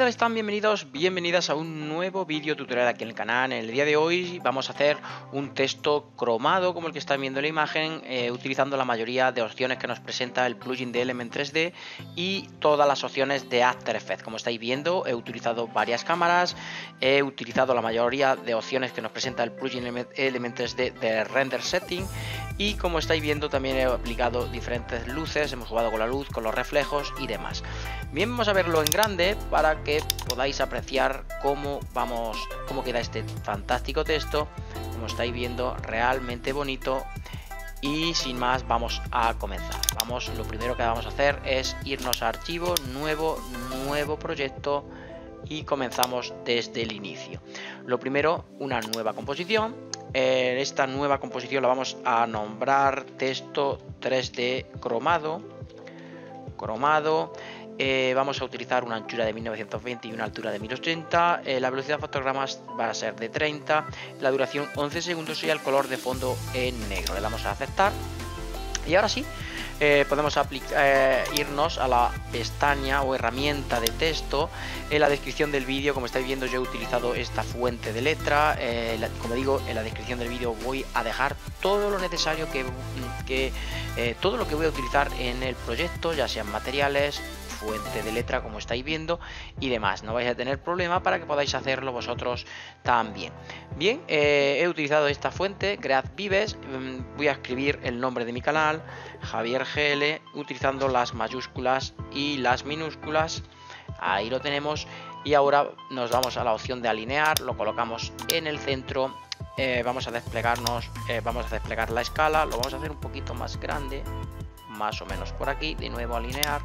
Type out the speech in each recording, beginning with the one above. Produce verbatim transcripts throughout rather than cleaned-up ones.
tal están? Bienvenidos, bienvenidas a un nuevo vídeo tutorial aquí en el canal. En el día de hoy vamos a hacer un texto cromado como el que están viendo en la imagen, eh, utilizando la mayoría de opciones que nos presenta el plugin de Element tres D y todas las opciones de After Effects. Como estáis viendo, he utilizado varias cámaras, he utilizado la mayoría de opciones que nos presenta el plugin Element tres D de Render Setting y como estáis viendo también he aplicado diferentes luces, hemos jugado con la luz, con los reflejos y demás. Bien, vamos a verlo en grande para que podáis apreciar cómo vamos, cómo queda este fantástico texto. Como estáis viendo, realmente bonito. Y sin más, vamos a comenzar. Vamos, lo primero que vamos a hacer es irnos a archivo, nuevo, nuevo proyecto y comenzamos desde el inicio. Lo primero, una nueva composición. Eh, esta nueva composición la vamos a nombrar texto tres D cromado. Cromado. Eh, vamos a utilizar una anchura de mil novecientos veinte y una altura de mil ochenta, eh, la velocidad de fotogramas va a ser de treinta, la duración once segundos y el color de fondo en negro. Le damos a aceptar y ahora sí eh, podemos eh, irnos a la pestaña o herramienta de texto. En la descripción del vídeo, como estáis viendo, yo he utilizado esta fuente de letra. Eh, la, como digo, en la descripción del vídeo voy a dejar todo lo necesario que, que eh, todo lo que voy a utilizar en el proyecto, ya sean materiales, fuente de letra como estáis viendo y demás. No vais a tener problema para que podáis hacerlo vosotros también. Bien, eh, he utilizado esta fuente Cread Vives. Voy a escribir el nombre de mi canal, Javier G L, utilizando las mayúsculas y las minúsculas. Ahí lo tenemos y ahora nos vamos a la opción de alinear, lo colocamos en el centro. Eh, vamos a desplegarnos, eh, vamos a desplegar la escala, lo vamos a hacer un poquito más grande, más o menos por aquí. De nuevo alinear.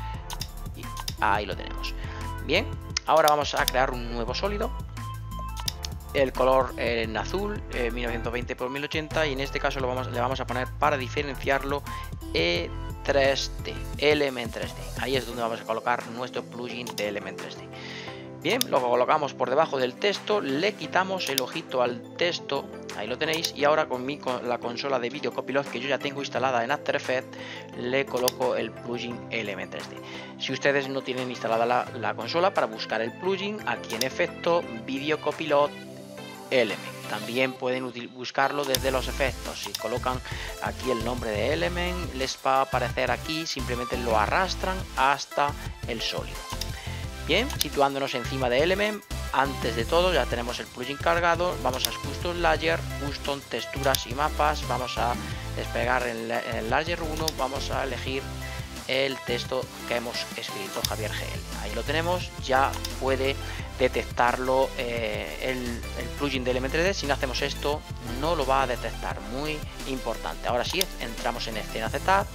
Ahí lo tenemos. Bien, ahora vamos a crear un nuevo sólido. El color en azul, eh, mil novecientos veinte por mil ochenta, y en este caso lo vamos, le vamos a poner, para diferenciarlo, E tres D, Element tres D. Ahí es donde vamos a colocar nuestro plugin de Element tres D. Bien, lo colocamos por debajo del texto, le quitamos el ojito al texto, ahí lo tenéis, y ahora con, mi, con la consola de Video Copilot que yo ya tengo instalada en After Effects, le coloco el plugin Element tres D. Si ustedes no tienen instalada la, la consola, para buscar el plugin, aquí en efecto, Video Copilot Element. También pueden buscarlo desde los efectos. Si colocan aquí el nombre de Element, les va a aparecer aquí, simplemente lo arrastran hasta el sólido. Bien, situándonos encima de Element, antes de todo ya tenemos el plugin cargado. Vamos a Custom Layer, Custom Texturas y Mapas. Vamos a despegar en el Layer uno, vamos a elegir el texto que hemos escrito, Javier G L. Ahí lo tenemos, ya puede detectarlo eh, el, el plugin de Element tres D. Si no hacemos esto, no lo va a detectar, muy importante. Ahora sí, entramos en escena Z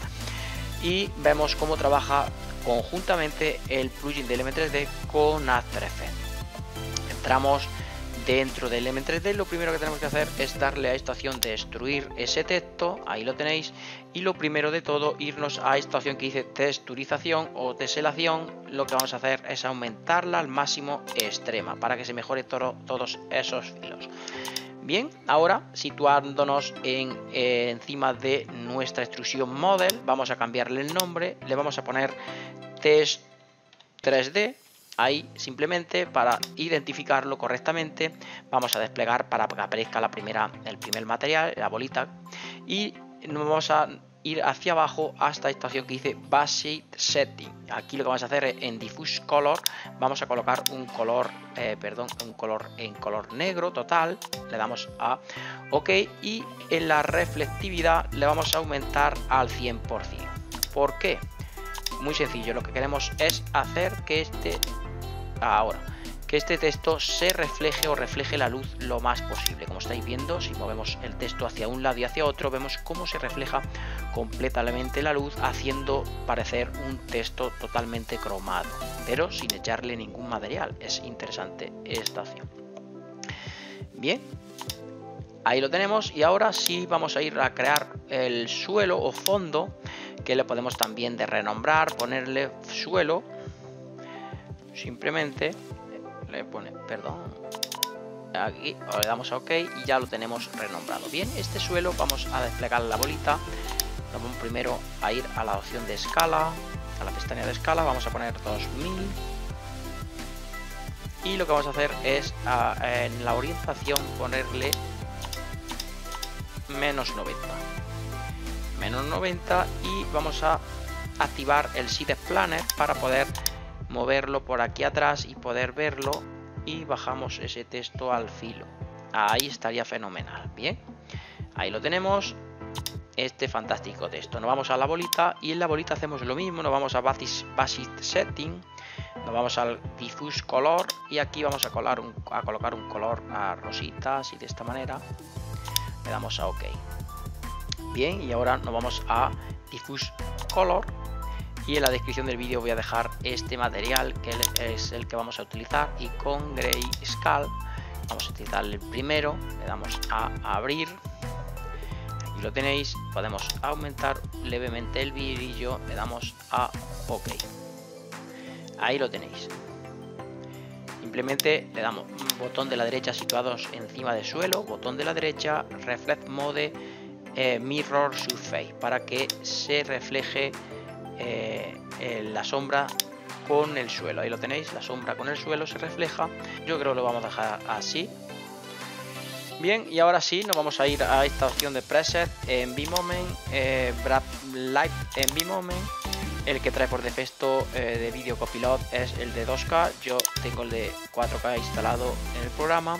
y vemos cómo trabaja conjuntamente el plugin de Element tres D con After Effects. Entramos dentro de Element tres D. Lo primero que tenemos que hacer es darle a esta opción de destruir ese texto, ahí lo tenéis, y lo primero de todo, irnos a esta opción que dice texturización o teselación. Lo que vamos a hacer es aumentarla al máximo extrema para que se mejore todo, todos esos filos. Bien, ahora situándonos en, eh, encima de nuestra extrusión model, vamos a cambiarle el nombre, le vamos a poner Test tres D, ahí simplemente para identificarlo correctamente. Vamos a desplegar para que aparezca la primera, el primer material, la bolita, y nos vamos a ir hacia abajo hasta esta opción que dice Basic Setting. Aquí lo que vamos a hacer es en Diffuse Color, vamos a colocar un color, eh, perdón, un color en color negro total. Le damos a OK y en la reflectividad le vamos a aumentar al cien por cien. ¿Por qué? Muy sencillo, lo que queremos es hacer que este ahora que este texto se refleje o refleje la luz lo más posible. Como estáis viendo, si movemos el texto hacia un lado y hacia otro, vemos cómo se refleja completamente la luz, haciendo parecer un texto totalmente cromado, pero sin echarle ningún material. Es interesante esta opción. Bien, ahí lo tenemos, y ahora sí vamos a ir a crear el suelo o fondo, que le podemos también de renombrar, ponerle suelo, simplemente le pone, perdón, aquí le damos a OK y ya lo tenemos renombrado. Bien, este suelo vamos a desplegar la bolita. Vamos primero a ir a la opción de escala, a la pestaña de escala, vamos a poner dos mil y lo que vamos a hacer es a, en la orientación ponerle menos noventa. Menos noventa y vamos a activar el Seed Explainer para poder moverlo por aquí atrás y poder verlo, y bajamos ese texto al filo. Ahí estaría fenomenal. Bien, ahí lo tenemos, este fantástico texto. Nos vamos a la bolita y en la bolita hacemos lo mismo, nos vamos a Basic, Basic Setting, nos vamos al Diffuse Color y aquí vamos a, colar un, a colocar un color a rositas y de esta manera le damos a OK. Bien, y ahora nos vamos a Diffuse Color y en la descripción del vídeo voy a dejar este material que es el que vamos a utilizar, y con Grayscale vamos a utilizar el primero, le damos a abrir, aquí lo tenéis, podemos aumentar levemente el brillo, le damos a OK, ahí lo tenéis. Simplemente le damos un botón de la derecha situados encima del suelo, botón de la derecha, Reflect Mode, eh, Mirror Surface, para que se refleje eh, eh, la sombra con el suelo. Ahí lo tenéis, la sombra con el suelo se refleja. Yo creo que lo vamos a dejar así. Bien, y ahora sí, nos vamos a ir a esta opción de preset en V-Moment, eh, Light en V-Moment. El que trae por defecto eh, de Video Copilot es el de dos K, yo tengo el de cuatro K instalado en el programa.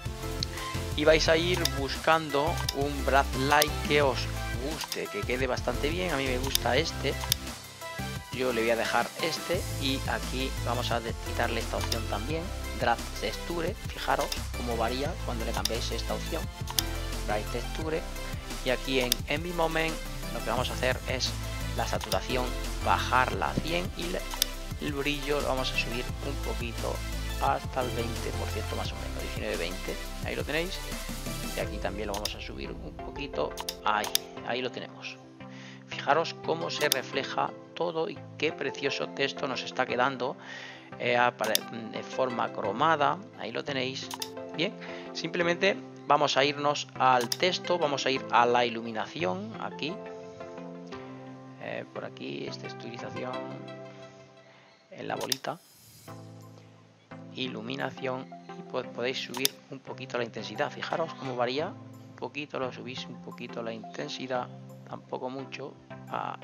Y vais a ir buscando un Brad Light que os guste, que quede bastante bien. A mí me gusta este, yo le voy a dejar este, y aquí vamos a quitarle esta opción también, Drag Texture. Fijaros cómo varía cuando le cambiáis esta opción, Bright Texture. Y aquí en Envy Moment lo que vamos a hacer es la saturación bajarla a cien y el brillo lo vamos a subir un poquito hasta el veinte por ciento más o menos, diecinueve veinte, ahí lo tenéis. Y aquí también lo vamos a subir un poquito, ahí, ahí lo tenemos. Fijaros cómo se refleja todo y qué precioso texto nos está quedando eh, de forma cromada, ahí lo tenéis. Bien, simplemente vamos a irnos al texto, vamos a ir a la iluminación, aquí. Eh, por aquí esta texturización en la bolita, iluminación, y podéis subir un poquito la intensidad. Fijaros cómo varía, un poquito lo subís, un poquito la intensidad, tampoco mucho. Ah,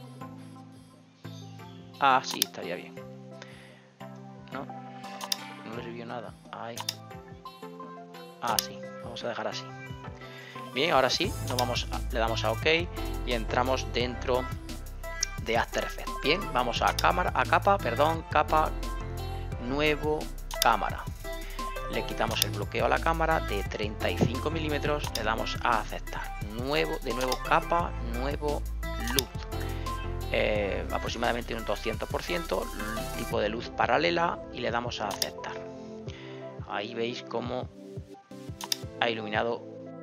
ah sí, estaría bien. No, no le subió nada. Ahí. Ah, sí, vamos a dejar así. Bien, ahora sí, nos vamos a, le damos a OK y entramos dentro de After Effects. Bien, vamos a cámara, a capa, perdón, capa, nuevo, cámara. Le quitamos el bloqueo a la cámara de treinta y cinco milímetros, le damos a aceptar. Nuevo, de nuevo capa, nuevo luz. Eh, aproximadamente un doscientos por ciento, tipo de luz paralela, y le damos a aceptar. Ahí veis cómo ha iluminado.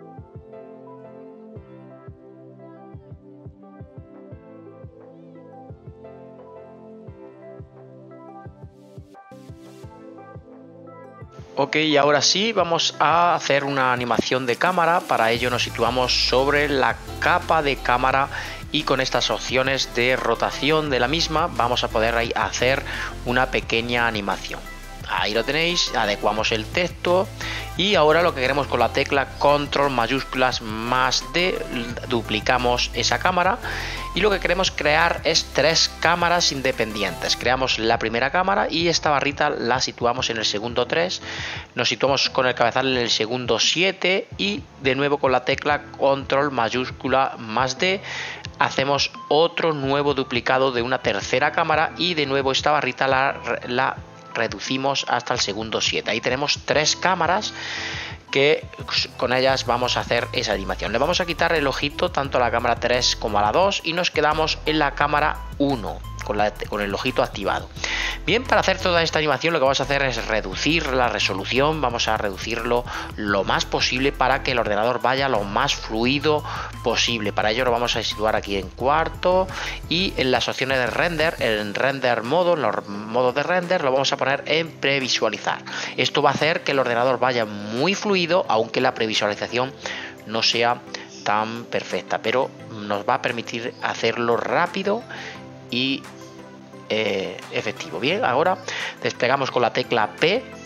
Ok, y ahora sí vamos a hacer una animación de cámara. Para ello nos situamos sobre la capa de cámara y con estas opciones de rotación de la misma vamos a poder ahí hacer una pequeña animación. Ahí lo tenéis, adecuamos el texto y ahora lo que queremos con la tecla control mayúsculas más D, duplicamos esa cámara y lo que queremos crear es tres cámaras independientes. Creamos la primera cámara y esta barrita la situamos en el segundo tres, nos situamos con el cabezal en el segundo siete y de nuevo con la tecla control mayúscula más D hacemos otro nuevo duplicado de una tercera cámara y de nuevo esta barrita la, la reducimos hasta el segundo siete. Ahí tenemos tres cámaras que con ellas vamos a hacer esa animación. Le vamos a quitar el ojito tanto a la cámara tres como a la dos y nos quedamos en la cámara uno con, la, con el ojito activado. Bien, para hacer toda esta animación lo que vamos a hacer es reducir la resolución, vamos a reducirlo lo más posible para que el ordenador vaya lo más fluido posible. Para ello lo vamos a situar aquí en cuarto y en las opciones de render, en render modo, en los modos de render lo vamos a poner en previsualizar. Esto va a hacer que el ordenador vaya muy fluido, aunque la previsualización no sea tan perfecta, pero nos va a permitir hacerlo rápido y Eh, efectivo. Bien, ahora desplegamos con la tecla P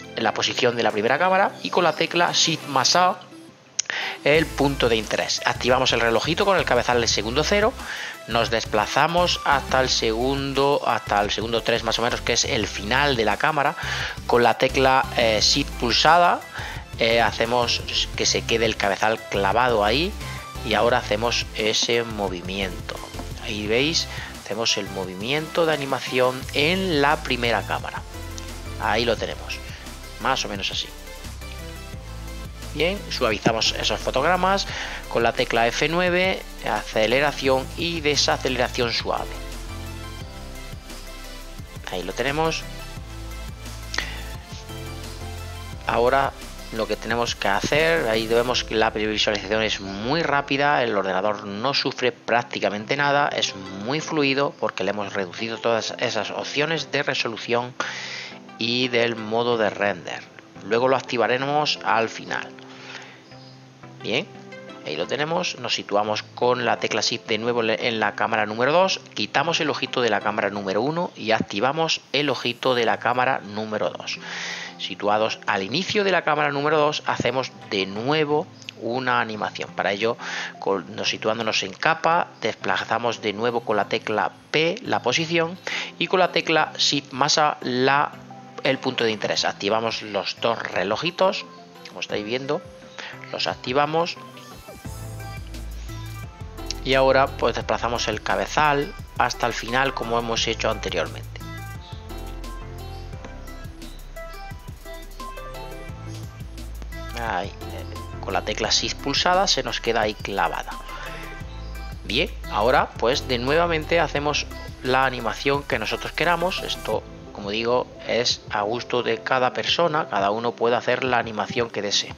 la posición de la primera cámara y con la tecla Shift más A el punto de interés. Activamos el relojito con el cabezal del segundo cero, nos desplazamos hasta el segundo hasta el segundo tres más o menos, que es el final de la cámara. Con la tecla eh, Shift pulsada eh, hacemos que se quede el cabezal clavado ahí y ahora hacemos ese movimiento. Ahí veis, hacemos el movimiento de animación en la primera cámara. Ahí lo tenemos, más o menos así. Bien, suavizamos esos fotogramas con la tecla F nueve, aceleración y desaceleración suave. Ahí lo tenemos. Ahora lo que tenemos que hacer, ahí vemos que la previsualización es muy rápida, el ordenador no sufre prácticamente nada, es muy fluido porque le hemos reducido todas esas opciones de resolución y del modo de render. Luego lo activaremos al final. Bien, ahí lo tenemos. Nos situamos con la tecla Shift de nuevo en la cámara número dos, quitamos el ojito de la cámara número uno y activamos el ojito de la cámara número dos. Situados al inicio de la cámara número dos, hacemos de nuevo una animación. Para ello, con, nos situándonos en capa, desplazamos de nuevo con la tecla P la posición y con la tecla Shift más A la el punto de interés. Activamos los dos relojitos, como estáis viendo, los activamos y ahora pues desplazamos el cabezal hasta el final como hemos hecho anteriormente. Ahí, con la tecla Shift pulsada se nos queda ahí clavada. Bien, ahora pues de nuevamente hacemos la animación que nosotros queramos. Esto, como digo, es a gusto de cada persona, cada uno puede hacer la animación que desee.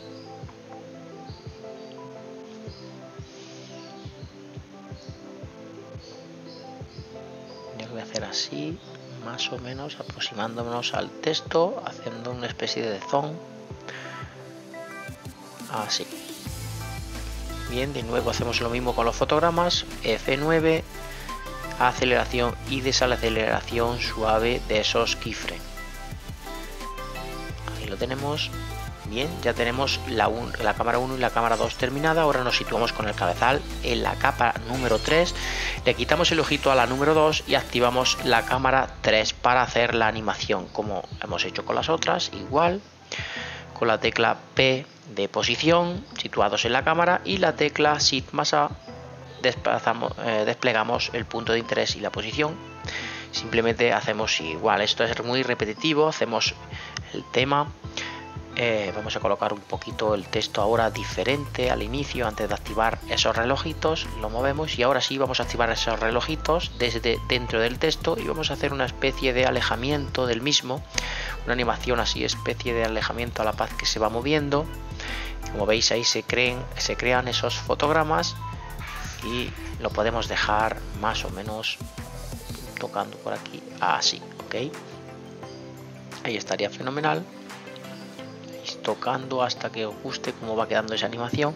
Yo voy a hacer así, más o menos aproximándonos al texto, haciendo una especie de zoom. Así. Bien, de nuevo hacemos lo mismo con los fotogramas, F nueve, aceleración y desaceleración suave de esos keyframes. Ahí lo tenemos. Bien, ya tenemos la, un, la cámara uno y la cámara dos terminada. Ahora nos situamos con el cabezal en la capa número tres, le quitamos el ojito a la número dos y activamos la cámara tres para hacer la animación como hemos hecho con las otras, igual con la tecla P de posición, situados en la cámara, y la tecla Shift más A desplazamos, eh, desplegamos el punto de interés y la posición. Simplemente hacemos igual, esto es muy repetitivo, hacemos el tema, eh, vamos a colocar un poquito el texto ahora diferente al inicio antes de activar esos relojitos, lo movemos y ahora sí vamos a activar esos relojitos desde dentro del texto y vamos a hacer una especie de alejamiento del mismo, una animación así, especie de alejamiento a la par que se va moviendo. Como veis ahí se, creen, se crean esos fotogramas y lo podemos dejar más o menos tocando por aquí, así, ok. Ahí estaría fenomenal. Tocando hasta que os guste cómo va quedando esa animación.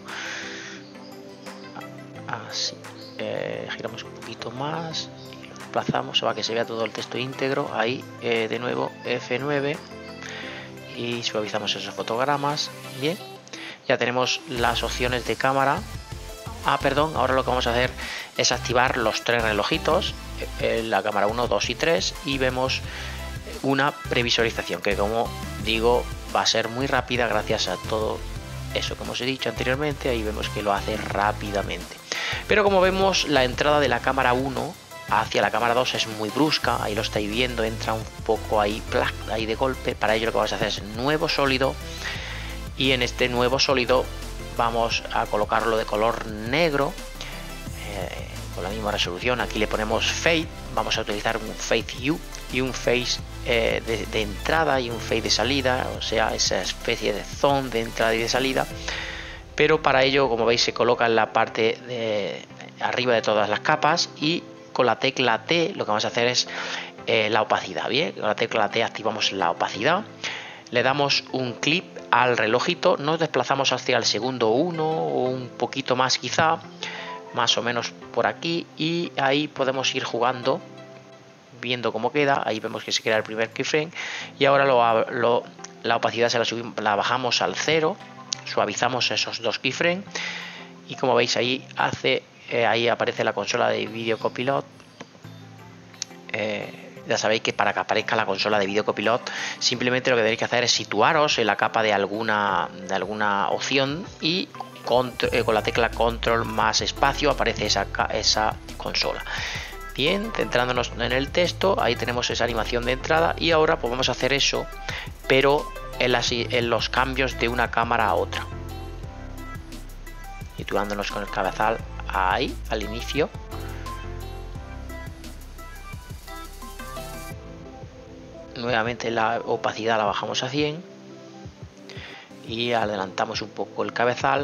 Así, eh, giramos un poquito más y lo desplazamos para que se vea todo el texto íntegro. Ahí eh, de nuevo F nueve y suavizamos esos fotogramas. Bien, ya tenemos las opciones de cámara. Ah, perdón, ahora lo que vamos a hacer es activar los tres relojitos, eh, la cámara uno, dos y tres, y vemos una previsualización que, como digo, va a ser muy rápida gracias a todo eso que hemos dicho anteriormente. Ahí vemos que lo hace rápidamente, pero como vemos la entrada de la cámara uno hacia la cámara dos es muy brusca, ahí lo estáis viendo, entra un poco ahí, plac, ahí de golpe. Para ello lo que vamos a hacer es nuevo sólido, y en este nuevo sólido vamos a colocarlo de color negro, eh, con la misma resolución. Aquí le ponemos Fade, vamos a utilizar un Fade Hue y un Face eh, de, de entrada y un Fade de salida, o sea, esa especie de zoom de entrada y de salida. Pero para ello, como veis, se coloca en la parte de arriba de todas las capas, y con la tecla T lo que vamos a hacer es eh, la opacidad. Bien, con la tecla T activamos la opacidad, le damos un clic al relojito, nos desplazamos hacia el segundo uno o un poquito más quizá, más o menos por aquí, y ahí podemos ir jugando, viendo cómo queda. Ahí vemos que se crea el primer keyframe y ahora lo, lo la opacidad se la, subimos, la bajamos al cero, suavizamos esos dos keyframes y como veis ahí hace eh, ahí aparece la consola de Video Copilot. Eh, ya sabéis que para que aparezca la consola de Video Copilot simplemente lo que tenéis que hacer es situaros en la capa de alguna de alguna opción y con, eh, con la tecla control más espacio aparece esa, esa consola. Bien, centrándonos en el texto, ahí tenemos esa animación de entrada y ahora pues vamos a hacer eso, pero en, las, en los cambios de una cámara a otra. Situándonos con el cabezal ahí, al inicio. Nuevamente la opacidad la bajamos a cien y adelantamos un poco el cabezal.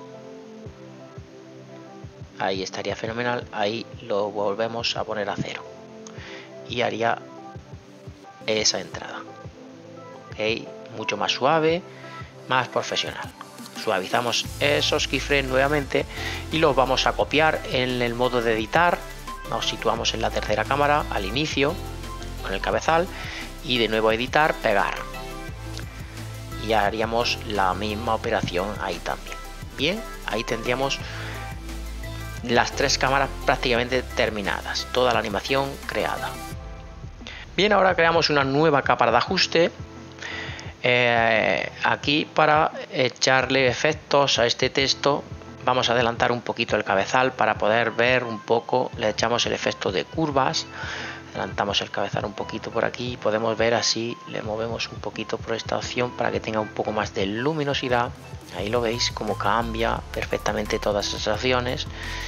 Ahí estaría fenomenal, ahí lo volvemos a poner a cero y haría esa entrada. Okay, mucho más suave, más profesional. Suavizamos esos keyframes nuevamente y los vamos a copiar en el modo de editar. Nos situamos en la tercera cámara al inicio con el cabezal y de nuevo editar, pegar y haríamos la misma operación ahí también. Bien, ahí tendríamos las tres cámaras prácticamente terminadas, toda la animación creada. Bien, ahora creamos una nueva capa de ajuste eh, aquí para echarle efectos a este texto. Vamos a adelantar un poquito el cabezal para poder ver un poco, le echamos el efecto de curvas, adelantamos el cabezal un poquito por aquí y podemos ver así, le movemos un poquito por esta opción para que tenga un poco más de luminosidad. Ahí lo veis como cambia perfectamente todas esas opciones.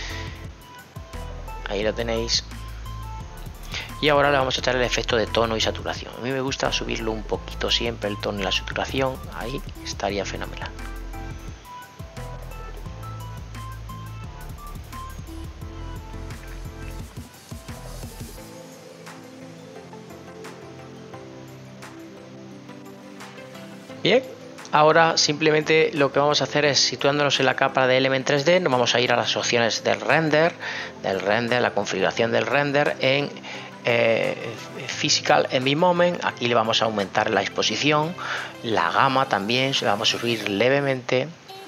Ahí lo tenéis. Y ahora le vamos a echar el efecto de tono y saturación. A mí me gusta subirlo un poquito siempre, el tono y la saturación. Ahí estaría fenomenal. Bien, ahora simplemente lo que vamos a hacer es, situándonos en la capa de Element tres D, nos vamos a ir a las opciones del render, del render, la configuración del render en eh, Physical Environment. Aquí le vamos a aumentar la exposición, la gama también, se la vamos a subir levemente.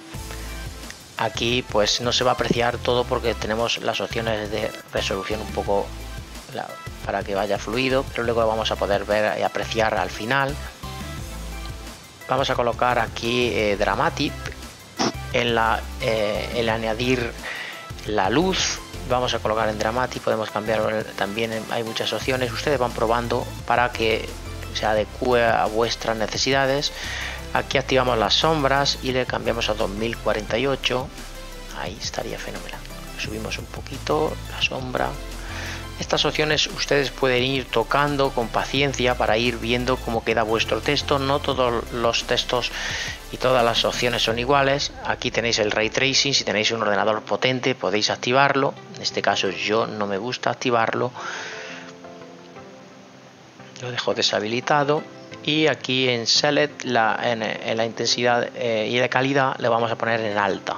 Aquí pues no se va a apreciar todo porque tenemos las opciones de resolución un poco la, para que vaya fluido, pero luego lo vamos a poder ver y apreciar al final. Vamos a colocar aquí eh, Dramatic en la eh, el añadir la luz. Vamos a colocar en Dramatic, podemos cambiar también, hay muchas opciones, ustedes van probando para que se adecue a vuestras necesidades. Aquí activamos las sombras y le cambiamos a dos mil cuarenta y ocho. Ahí estaría fenomenal. Subimos un poquito la sombra. Estas opciones ustedes pueden ir tocando con paciencia para ir viendo cómo queda vuestro texto. No todos los textos y todas las opciones son iguales. Aquí tenéis el Ray Tracing. Si tenéis un ordenador potente podéis activarlo. En este caso yo no me gusta activarlo. Lo dejo deshabilitado. Y aquí en Select, la, en, en la intensidad eh, y de calidad le vamos a poner en alta.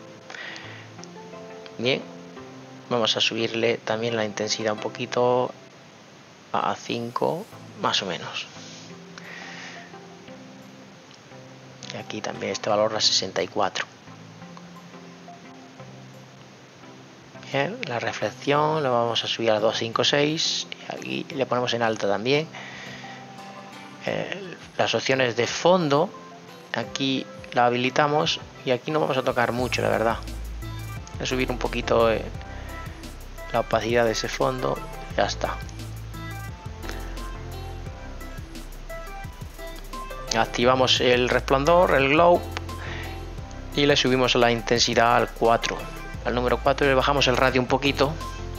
Bien. Vamos a subirle también la intensidad un poquito a cinco más o menos. Y aquí también este valor a sesenta y cuatro. Bien, la reflexión lo vamos a subir a doscientos cincuenta y seis y aquí le ponemos en alta también. Eh, las opciones de fondo aquí la habilitamos y aquí no vamos a tocar mucho, la verdad. Voy a subir un poquito eh, la opacidad de ese fondo, ya está. Activamos el resplandor, el glow y le subimos la intensidad al cuatro, al número cuatro, y le bajamos el radio un poquito.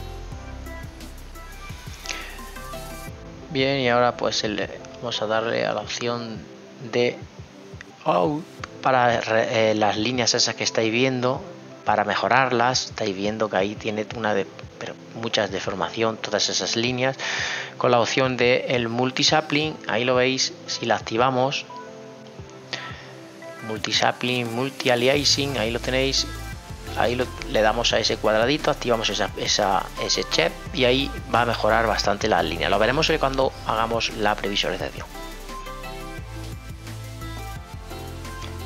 Bien, y ahora pues el, vamos a darle a la opción de out para eh, las líneas esas que estáis viendo, para mejorarlas. Estáis viendo que ahí tiene una de pero muchas deformación todas esas líneas, con la opción de el multisapling. Ahí lo veis, si la activamos, multisapling, multi aliasing, ahí lo tenéis. Ahí lo, le damos a ese cuadradito, activamos esa, esa, ese check y ahí va a mejorar bastante las líneas. Lo veremos cuando hagamos la previsualización.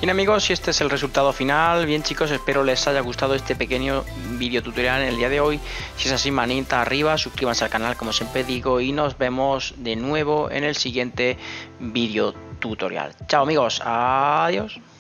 Bien amigos, y este es el resultado final. Bien chicos, espero les haya gustado este pequeño vídeo tutorial en el día de hoy. Si es así, manita arriba, suscríbanse al canal como siempre digo y nos vemos de nuevo en el siguiente vídeo tutorial. Chao amigos, adiós.